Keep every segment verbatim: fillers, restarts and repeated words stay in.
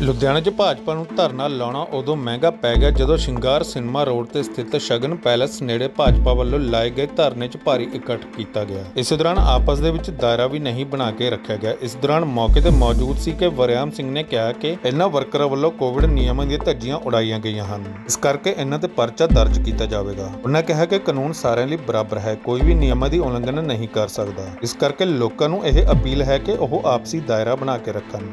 ਲੁਧਿਆਣਾ 'ਚ ਭਾਜਪਾ ਨੂੰ ਧਰਨਾ ਲਾਉਣਾ ਉਦੋਂ ਮਹਿੰਗਾ ਪੈ ਗਿਆ ਜਦੋਂ ਸ਼ਿੰਗਾਰ ਸਿਨੇਮਾ ਰੋਡ ਤੇ ਸਥਿਤ ਸ਼ਗਨ ਪੈਲੇਸ ਨੇੜੇ ਭਾਜਪਾ ਵੱਲੋਂ ਲਾਏ ਗਏ ਧਰਨੇ 'ਚ ਭਾਰੀ ਇਕੱਠ ਕੀਤਾ ਗਿਆ। ਇਸ ਦੌਰਾਨ ਆਪਸ ਦੇ ਵਿੱਚ ਦਾਇਰਾ ਵੀ ਨਹੀਂ ਬਣਾ ਕੇ ਰੱਖਿਆ ਗਿਆ। ਇਸ ਦੌਰਾਨ ਮੌਕੇ ਤੇ ਮੌਜੂਦ ਸੀ ਕਿ ਵਰਿਆਮ ਸਿੰਘ ਨੇ ਕਿਹਾ ਕਿ ਇਹਨਾਂ ਵਰਕਰਾਂ ਵੱਲੋਂ ਕੋਵਿਡ ਨਿਯਮਾਂ ਦੀਆਂ ਧੱਜੀਆਂ ਉਡਾਈਆਂ ਗਈਆਂ ਹਨ, ਇਸ ਕਰਕੇ ਇਹਨਾਂ ਤੇ ਪਰਚਾ ਦਰਜ ਕੀਤਾ ਜਾਵੇਗਾ। ਉਹਨਾਂ ਕਿਹਾ ਕਿ ਕਾਨੂੰਨ ਸਾਰਿਆਂ ਲਈ ਬਰਾਬਰ ਹੈ, ਕੋਈ ਵੀ ਨਿਯਮਾਂ ਦੀ ਉਲੰਘਣਾ ਨਹੀਂ ਕਰ ਸਕਦਾ। ਇਸ ਕਰਕੇ ਲੋਕਾਂ ਨੂੰ ਇਹ ਅਪੀਲ ਹੈ ਕਿ ਉਹ ਆਪਸੀ ਦਾਇਰਾ ਬਣਾ ਕੇ ਰੱਖਣ।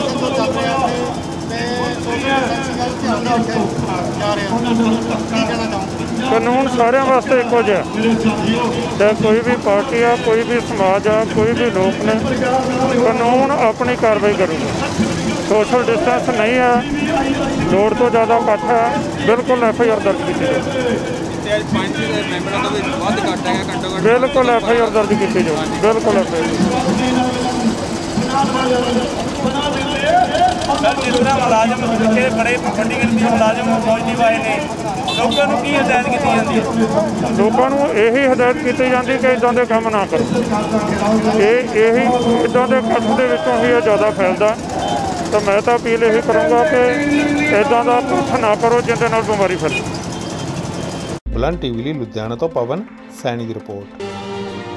ਕਾਨੂੰਨ ਸਾਰਿਆਂ ਵਾਸਤੇ ਇੱਕੋ ਜਿਹਾ, ਚਾਹੇ ਕੋਈ ਵੀ ਪਾਰਟੀ ਆ, ਕੋਈ ਵੀ ਸਮਾਜ ਆ, ਕੋਈ ਵੀ ਲੋਕ ਨੇ, ਕਾਨੂੰਨ ਆਪਣੀ ਕਾਰਵਾਈ ਕਰੂਗਾ। ਸੋਸ਼ਲ ਡਿਸਟੈਂਸ ਨਹੀਂ ਆ, ਲੋੜ ਤੋਂ ਜ਼ਿਆਦਾ ਇਕੱਠ ਆ, ਬਿਲਕੁਲ ਐਫ ਆਈ ਆਰ ਦਰਜ ਕੀਤੀ ਜਾਵੇ। ਬਿਲਕੁਲ ਐਫ ਆਈ ਆਰ ਦਰਜ ਕੀਤੀ ਜਾਵੇ, ਬਿਲਕੁਲ ਐਫ ਆਈ सर, जिस तरह मुलाजम पिछले बड़े वड्डी गिनती मुलाजम फौजी आए ने, लोगों को की हदायत की जाती है? लोगों को यही हदायत की जाती कि इदां दे काम ना करो। ये यही इदां दे इकट्ठ दे विचों ही ज़्यादा फैलदा। तो मैं तो अपील यही करूँगा कि इदां दा इकट्ठ ना करो जिंदे नाल बीमारी फैले। बुलंद टीवी ਲਈ ਲੁਧਿਆਣਾ ਤੋਂ ਪਵਨ ਸੈਣੀ ਦੀ ਰਿਪੋर्ट।